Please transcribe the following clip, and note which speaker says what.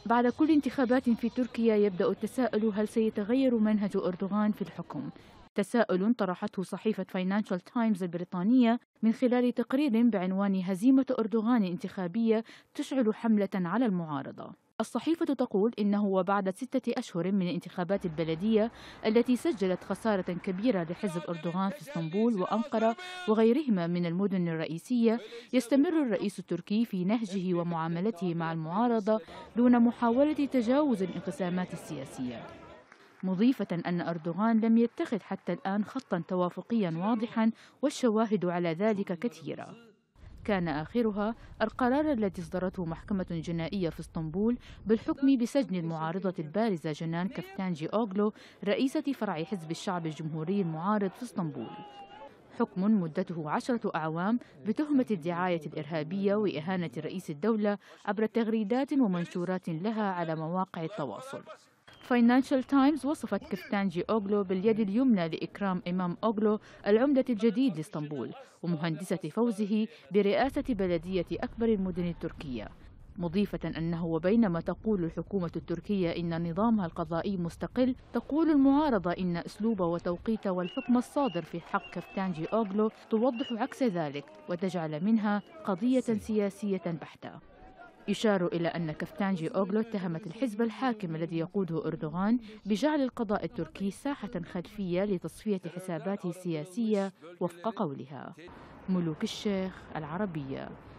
Speaker 1: بعد كل انتخابات في تركيا يبدأ التساؤل: هل سيتغير منهج أردوغان في الحكم؟ تساؤل طرحته صحيفة فاينانشال تايمز البريطانية من خلال تقرير بعنوان: هزيمة أردوغان انتخابية تشعل حملة على المعارضة. الصحيفة تقول إنه وبعد 6 أشهر من الانتخابات البلدية التي سجلت خسارة كبيرة لحزب أردوغان في اسطنبول وأنقرة وغيرهما من المدن الرئيسية، يستمر الرئيس التركي في نهجه ومعاملته مع المعارضة دون محاولة تجاوز الانقسامات السياسية، مضيفة أن أردوغان لم يتخذ حتى الآن خطا توافقيا واضحا، والشواهد على ذلك كثيرة. كان آخرها القرار الذي أصدرته محكمة جنائية في اسطنبول بالحكم بسجن المعارضة البارزة جنان كفتانجي أوغلو رئيسة فرع حزب الشعب الجمهوري المعارض في اسطنبول، حكم مدته 10 أعوام بتهمة الدعاية الإرهابية وإهانة رئيس الدولة عبر تغريدات ومنشورات لها على مواقع التواصل. فاينانشال تايمز وصفت كفتانجي أوغلو باليد اليمنى لإكرام إمام أوغلو العمدة الجديد لإسطنبول ومهندسة فوزه برئاسة بلدية أكبر المدن التركية، مضيفة أنه وبينما تقول الحكومة التركية إن نظامها القضائي مستقل، تقول المعارضة إن أسلوب وتوقيت والحكم الصادر في حق كفتانجي أوغلو توضح عكس ذلك وتجعل منها قضية سياسية بحتة. يشار إلى أن كفتانجي أوغلو اتهمت الحزب الحاكم الذي يقوده أردوغان بجعل القضاء التركي ساحة خلفية لتصفية حساباته السياسية وفق قولها. ملوك الشيخ العربية.